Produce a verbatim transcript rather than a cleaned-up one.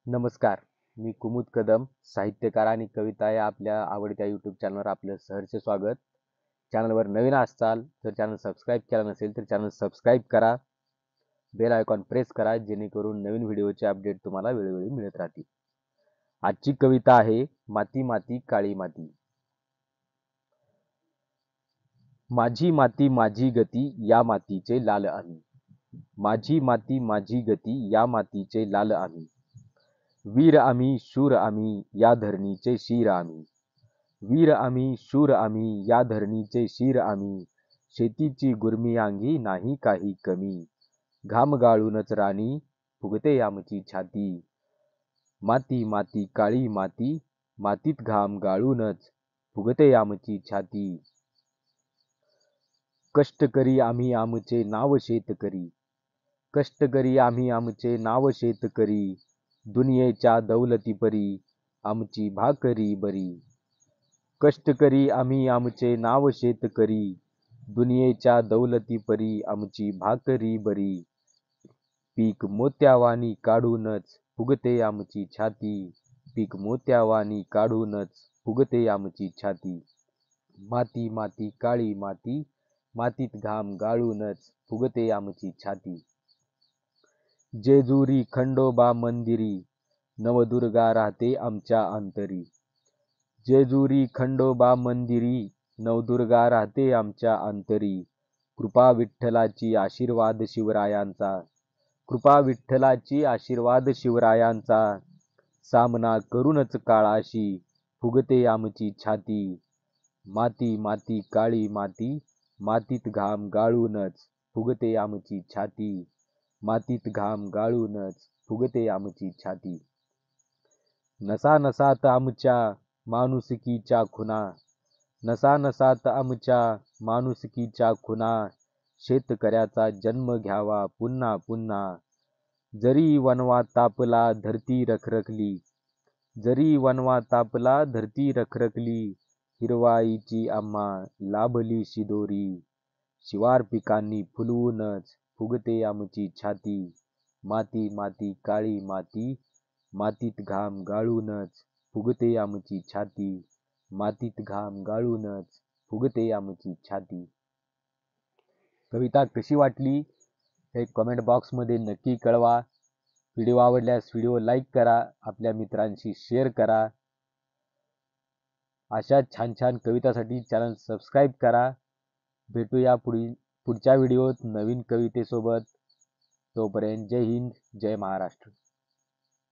नमस्कार. मी कुमुद कदम, साहित्यकार आणि कविता या आपल्या आवडत्या यूट्यूब चॅनलवर आपलं सहर्ष स्वागत. चॅनलवर नवीन असाल तर चॅनल सबस्क्राईब केला नसेल तर चॅनल सबस्क्राईब करा. बेल आयकॉन प्रेस करा जेणेकरून नवीन व्हिडिओचे अपडेट तुम्हाला वेळोवेळी मिळत राहतील. आजची कविता आहे माती माती काळी माती. माझी माती माझी गती या मातीचे लाल आम्ही. माझी माती माझी गती या मातीचे लाल आम्ही. वीर आम्ही शूर आम्ही या धरणीचे शीर आम्ही. वीर आम्ही शूर आम्ही या धरणीचे शीर आम्ही. शेतीची गुरमी अंगी नाही काही कमी. घाम गाळूनच राणी फुगते आमची छाती. माती माती काळी माती मातीत घाम गाळूनच फुगते आमची छाती. कष्टकरी आम्ही आमचे नाव शेतकरी. कष्टकरी आम्ही आमचे नाव शेतकरी. दुनियेच्या दौलतीपरी आमची भाकरी बरी. कष्टकरी आम्ही आमचे नाव शेतकरी. दुनियेच्या दौलतीपरी आमची भाकरी बरी. पीक मोत्यावानी काढूनच फुगते आमची छाती. पीक मोत्यावानी काढूनच फुगते आमची छाती. माती माती काळी माती मातीत घाम गाळूनच फुगते आमची छाती. जेजुरी खंडोबा मंदिरी नवदुर्गा राहते आमच्या अंतरी. जेजुरी खंडोबा मंदिरी नवदुर्गा राहते आमच्या अंतरी. कृपा विठ्ठलाची आशीर्वाद शिवरायांचा. कृपा विठ्ठलाची आशीर्वाद शिवरायांचा. सामना करूनच काळाशी फुगते आमची छाती. माती माती काळी माती मातीत घाम गाळूनच फुगते आमची छाती. मातीत घाम गाळूनच फुगते आमची छाती. नसा नसात आमच्या माणुसकीच्या खुणा. नसा नसात आमच्या माणुसकीच्या खुणा. शेतकऱ्याचा जन्म घ्यावा पुन्हा पुन्हा. जरी वनवा तापला धरती रखरखली. जरी वनवा तापला धरती रखरखली. हिरवाईची आम्हा लाभली शिदोरी. शिवार पिकांनी फुलवूनच फुगते आमची छाती. माती माती काळी माती मातीत घाम गाळूनच फुगते आमची छाती. मातीत घाम गाळूनच फुगते आमची छाती. कविता कशी वाटली हे कमेंट बॉक्समध्ये नक्की कळवा. व्हिडिओ आवडल्यास व्हिडिओ लाईक करा. आपल्या मित्रांशी शेअर करा. अशा छान छान कवितासाठी चॅनल सबस्क्राईब करा. भेटूया पुढील पुढच्या व्हिडिओत नवीन कवितेसोबत. तोपर्यंत जय हिंद जय महाराष्ट्र.